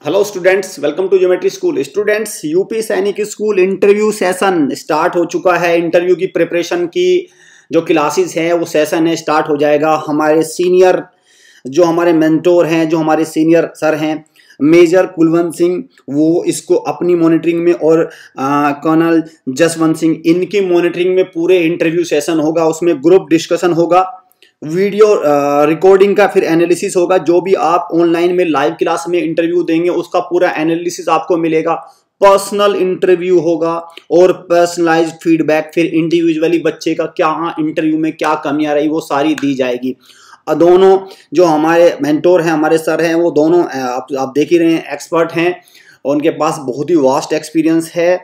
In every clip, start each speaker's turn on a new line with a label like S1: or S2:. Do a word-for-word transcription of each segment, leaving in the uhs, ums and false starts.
S1: Hello students, welcome to geometry school. Students, UP Sainik school interview session start हो चुका है। Interview की preparation की जो क्लासेस हैं वो सेशन है स्टार्ट हो जाएगा। हमारे सीनियर जो हमारे मेंटोर हैं, जो हमारे सीनियर सर हैं मेजर कुलवंत सिंह, वो इसको अपनी मॉनिटरिंग में और कर्नल जसवंत सिंह इनकी मॉनिटरिंग में पूरे इंटरव्यू सेशन होगा। उसमें ग्रुप डिस्कशन होगा, वीडियो रिकॉर्डिंग का फिर एनालिसिस होगा। जो भी आप ऑनलाइन में लाइव क्लास में इंटरव्यू देंगे उसका पूरा एनालिसिस आपको मिलेगा। पर्सनल इंटरव्यू होगा और पर्सनलाइज्ड फीडबैक, फिर इंडिविजुअली बच्चे का क्या इंटरव्यू में क्या कमियां रही वो सारी दी जाएगी। दोनों जो हमारे मेंटोर हैं, हमारे सर हैं, वो दोनों आप, आप देख ही रहे हैं एक्सपर्ट हैं और उनके पास बहुत ही वास्ट एक्सपीरियंस है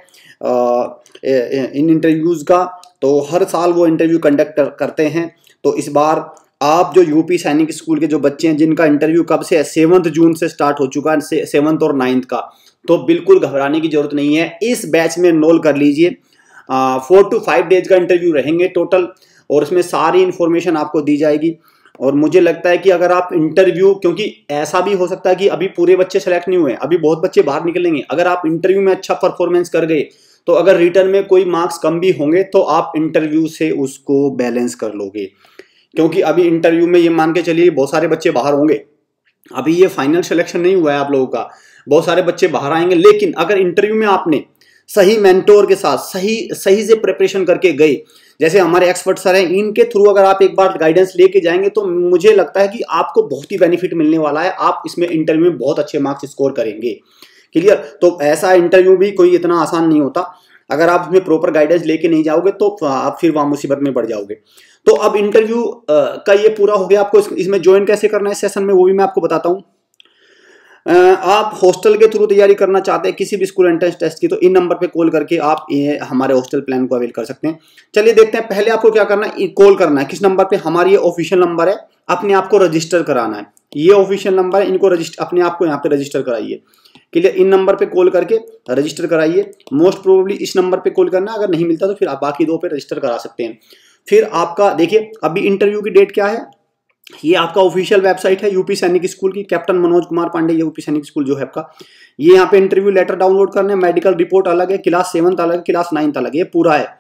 S1: इन इंटरव्यूज़ का। तो हर साल वो इंटरव्यू कंडक्ट करते हैं। तो इस बार आप जो यूपी सैनिक स्कूल के जो बच्चे हैं जिनका इंटरव्यू कब से है, सेवंथ जून से स्टार्ट हो चुका है, सेवंथ और नाइन्थ का, तो बिल्कुल घबराने की जरूरत नहीं है। इस बैच में एनरोल कर लीजिए। फोर टू फाइव डेज का इंटरव्यू रहेंगे टोटल और इसमें सारी इंफॉर्मेशन आपको दी जाएगी। और मुझे लगता है कि अगर आप इंटरव्यू, क्योंकि ऐसा भी हो सकता है कि अभी पूरे बच्चे सेलेक्ट नहीं हुए, अभी बहुत बच्चे बाहर निकलेंगे, अगर आप इंटरव्यू में अच्छा परफॉर्मेंस कर गए तो अगर रिटर्न में कोई मार्क्स कम भी होंगे तो आप इंटरव्यू से उसको बैलेंस कर लोगे। क्योंकि अभी इंटरव्यू में ये मान के चलिए बहुत सारे बच्चे बाहर होंगे, अभी ये फाइनल सिलेक्शन नहीं हुआ है आप लोगों का, बहुत सारे बच्चे बाहर आएंगे। लेकिन अगर इंटरव्यू में आपने सही मेंटोर के साथ सही सही से प्रिपरेशन करके गए, जैसे हमारे एक्सपर्ट सर हैं, इनके थ्रू अगर आप एक बार गाइडेंस लेके जाएंगे तो मुझे लगता है कि आपको बहुत ही बेनिफिट मिलने वाला है। आप इसमें इंटरव्यू में बहुत अच्छे मार्क्स स्कोर करेंगे। क्लियर? तो ऐसा इंटरव्यू भी कोई इतना आसान नहीं होता। अगर आप इसमें प्रॉपर गाइडेंस लेके नहीं जाओगे तो आप फिर वहां मुसीबत में पड़ जाओगे। तो अब इंटरव्यू का ये पूरा हो गया। आपको इसमें ज्वाइन कैसे करना है सेशन में, वो भी मैं आपको बताता हूँ। आप हॉस्टल के थ्रू तैयारी करना चाहते हैं किसी भी स्कूल एंट्रेंस टेस्ट की, तो इन नंबर पे कॉल करके आप ये हमारे हॉस्टल प्लान को अवेल कर सकते हैं। चलिए देखते हैं। पहले आपको क्या करना है, कॉल करना है। किस नंबर पे? हमारी ये ऑफिशियल नंबर है, अपने आप को रजिस्टर कराना है। ये ऑफिशियल नंबर है, इनको रजिस्टर अपने आप को यहाँ पे रजिस्टर कराइए। क्लियर? इन नंबर पे कॉल करके रजिस्टर कराइए। मोस्ट प्रोबेबली इस नंबर पे कॉल करना है, अगर नहीं मिलता तो फिर आप बाकी दो पे रजिस्टर करा सकते हैं। फिर आपका देखिए अभी इंटरव्यू की डेट क्या है, ये आपका ऑफिशियल वेबसाइट है यूपी सैनिक स्कूल की, captain Manoj Kumar Pandey UP Sainik school जो है आपका। ये यहाँ पे इंटरव्यू लेटर डाउनलोड करना है, मेडिकल रिपोर्ट अलग है, क्लास सेवंथ अलग है, क्लास नाइन्थ अलग है, ये पूरा है।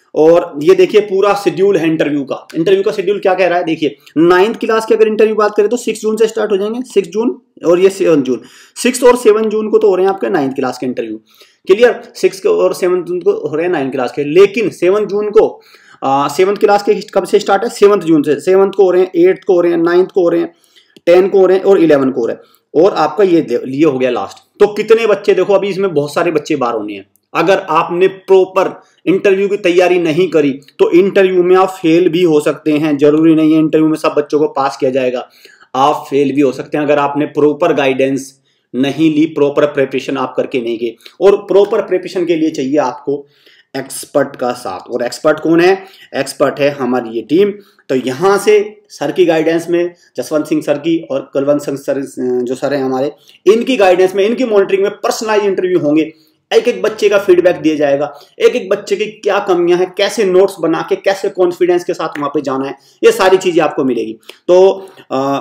S1: और ये देखिए पूरा शेड्यूल है इंटरव्यू का। इंटरव्यू का शेड्यूल क्या कह रहा है देखिए, नाइन्थ क्लास की अगर इंटरव्यू बात करें तो सिक्स जून से स्टार्ट हो जाएंगे, सिक्स जून और ये सेवन जून, सिक्स और सेवन जून को तो हो रहे हैं आपके नाइन्थ क्लास के इंटरव्यू। क्लियर? सिक्स और सेवन जून को हो रहे हैं नाइन्थ क्लास के, लेकिन सेवन जून को सेवंथ क्लास के कब से स्टार्ट है? सेवंथ जून से। सेवंथ को हो रहे हैं, एट्थ को हो रहे हैं, नाइन्थ को हो रहे हैं, टेन को हो रहे हैं और इलेवन को हो रहे हैं। और आपका ये ये हो गया लास्ट। तो कितने बच्चे देखो, अभी इसमें बहुत सारे बच्चे बाहर होने हैं। अगर आपने प्रॉपर इंटरव्यू की तैयारी नहीं करी तो इंटरव्यू में आप फेल भी हो सकते हैं। जरूरी नहीं है इंटरव्यू में सब बच्चों को पास किया जाएगा, आप फेल भी हो सकते हैं अगर आपने प्रॉपर गाइडेंस नहीं ली, प्रॉपर प्रिपरेशन आप करके नहीं गए। और प्रॉपर प्रिपरेशन के लिए चाहिए आपको एक्सपर्ट का साथ। और एक्सपर्ट कौन है? एक्सपर्ट है हमारी ये टीम। तो यहाँ से सर की गाइडेंस में, जसवंत सिंह सर की और कुलवंत सिंह सर जो सर हैं हमारे, इनकी गाइडेंस में, इनकी मॉनिटरिंग में पर्सनलाइज इंटरव्यू होंगे। एक एक बच्चे का फीडबैक दिया जाएगा, एक एक बच्चे की क्या कमियां हैं, कैसे नोट्स बना के कैसे कॉन्फिडेंस के साथ वहां पे जाना है, ये सारी चीजें आपको मिलेगी। तो आ,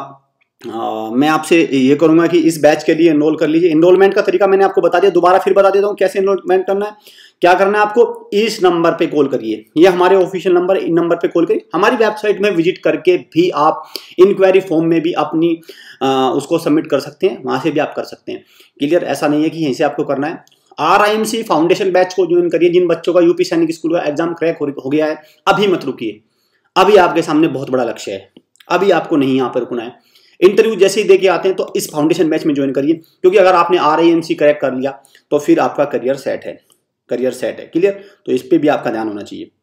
S1: आ, मैं आपसे ये करूंगा कि इस बैच के लिए एनरोल कर लीजिए। एनरोलमेंट का तरीका मैंने आपको बता दिया, दोबारा फिर बता देता हूँ कैसे एनरोलमेंट करना है। क्या करना है आपको, इस नंबर पे कॉल करिए, ये हमारे ऑफिशियल नंबर है, इन नंबर पे कॉल करिए। हमारी वेबसाइट में विजिट करके भी आप इंक्वायरी फॉर्म में भी अपनी आ, उसको सबमिट कर सकते हैं, वहां से भी आप कर सकते हैं। क्लियर? ऐसा नहीं है कि यहीं से आपको करना है। R I M C foundation batch को ज्वाइन करिए। जिन बच्चों का यूपी सैनिक स्कूल का एग्जाम क्रैक हो गया है, अभी मत रुकिए, अभी आपके सामने बहुत बड़ा लक्ष्य है, अभी आपको नहीं यहाँ पर रुकना है। इंटरव्यू जैसे ही देके आते हैं तो इस फाउंडेशन बैच में ज्वाइन करिए, क्योंकि अगर आपने R I M C crack कर लिया तो फिर आपका करियर सेट है, करियर सेट है। क्लियर? तो इस पे भी आपका ध्यान होना चाहिए।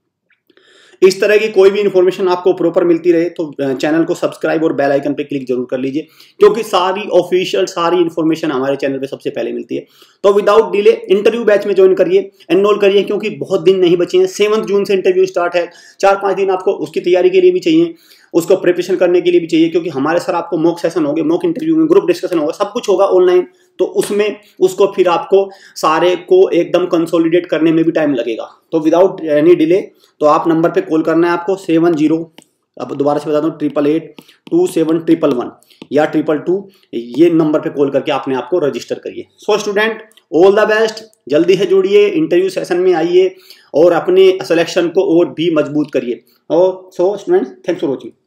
S1: इस तरह की कोई भी इंफॉर्मेशन आपको प्रॉपर मिलती रहे तो चैनल को सब्सक्राइब और बेल आइकन पे क्लिक जरूर कर लीजिए, क्योंकि सारी ऑफिशियल सारी इंफॉर्मेशन हमारे चैनल पे सबसे पहले मिलती है। तो विदाउट डिले इंटरव्यू बैच में ज्वाइन करिए, एनरोल करिए, क्योंकि बहुत दिन नहीं बचे हैं। सेवंथ जून से इंटरव्यू स्टार्ट है, चार पांच दिन आपको उसकी तैयारी के लिए भी चाहिए, उसको प्रिपरेशन करने के लिए भी चाहिए, क्योंकि हमारे सर आपको मॉक सेशन होंगे, मॉक इंटरव्यू में ग्रुप डिस्कशन होगा, सब कुछ होगा ऑनलाइन। तो उसमें उसको फिर आपको सारे को एकदम कंसोलिडेट करने में भी टाइम लगेगा। तो विदाउट एनी डिले तो आप नंबर पे कॉल करना है आपको, सेवन जीरो अब दोबारा से बता दूं, triple eight two seven triple one या ट्रिपल टू, ये नंबर पे कॉल करके अपने आप को रजिस्टर करिए। So student, all the best, जल्दी से जुड़िए, इंटरव्यू सेशन में आइए और अपने सिलेक्शन को और भी मजबूत करिए। और so students, thanks for watching.